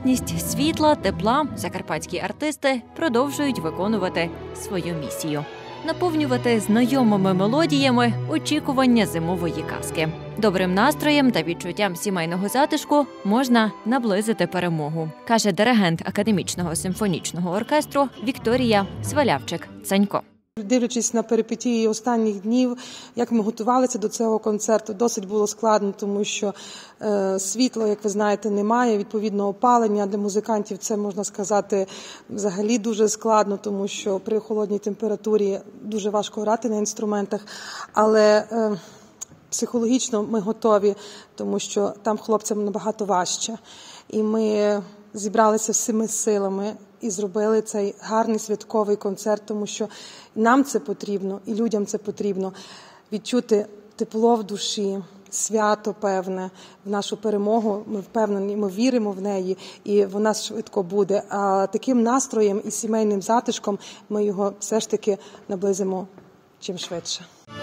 відсутність світла, тепла закарпатські артисти продовжують виконувати свою місію – наповнювати знайомими мелодіями очікування зимової казки. Добрим настроєм та відчуттям сімейного затишку можна наблизити перемогу, каже диригент Академічного симфонічного оркестру Вікторія Свалявчик-Цанько. Дивлячись на перипетії останніх днів, як ми готувалися до цього концерту, досить було складно, тому що світла, як ви знаєте, немає, відповідно опалення. Для музикантів це, можна сказати, взагалі дуже складно, тому що при холодній температурі дуже важко грати на інструментах, але психологічно ми готові, тому що там хлопцям набагато важче. І ми зібралися всіми силами і зробили цей гарний святковий концерт, тому що нам це потрібно, і людям це потрібно відчути тепло в душі, свято певне, в нашу перемогу. Ми впевнені, ми віримо в неї, і вона швидко буде. А таким настроєм і сімейним затишком ми його все ж таки наблизимо чим швидше.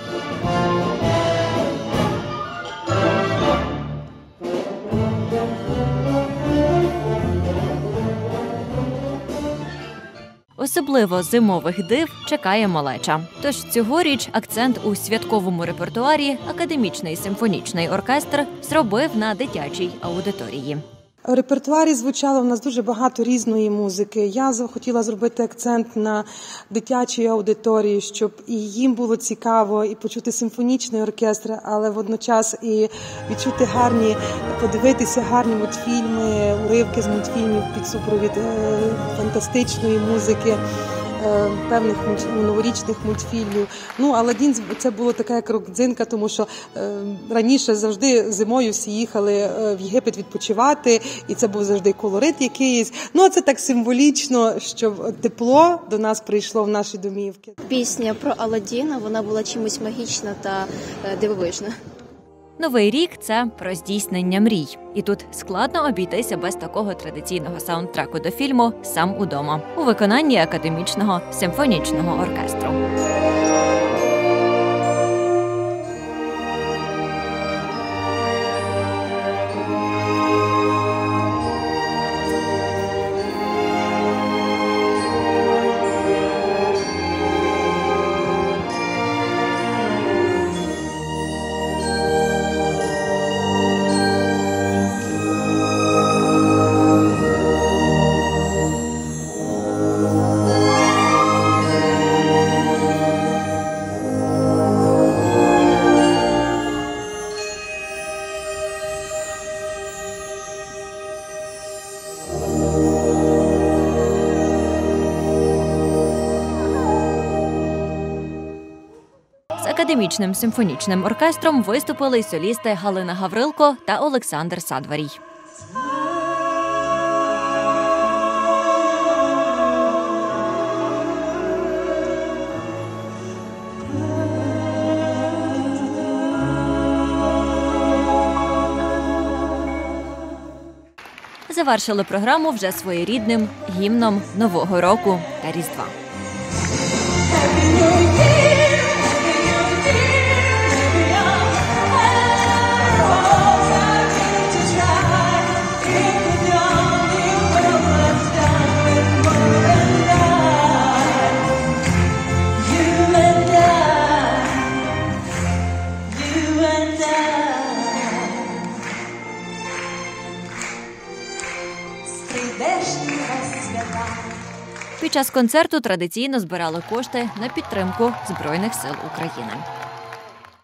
Особливо зимових див чекає малеча. Тож цьогоріч акцент у святковому репертуарі Академічний симфонічний оркестр зробив на дитячій аудиторії. В репертуарі звучало в нас дуже багато різної музики. Я захотіла зробити акцент на дитячій аудиторії, щоб і їм було цікаво, і почути симфонічний оркестр, але водночас і відчути подивитися гарні мультфільми, уривки з мультфільмів під супровід фантастичної музики, певних новорічних мультфільмів. «Аладдін» – це було така як родзинка, тому що раніше завжди зимою всі їхали в Єгипет відпочивати, і це був завжди колорит якийсь. А це так символічно, що тепло до нас прийшло в наші домівки. Пісня про Аладдіна, вона була чимось магічна та дивовижна. Новий рік – це про здійснення мрій. І тут складно обійтися без такого традиційного саундтреку до фільму «Сам удома» у виконанні Академічного симфонічного оркестру. З Академічним симфонічним оркестром виступили й солісти Галина Гаврилко та Олександр Садварій. Завершили програму вже своєрідним гімном Нового року та Різдва. Під час концерту традиційно збирали кошти на підтримку Збройних сил України.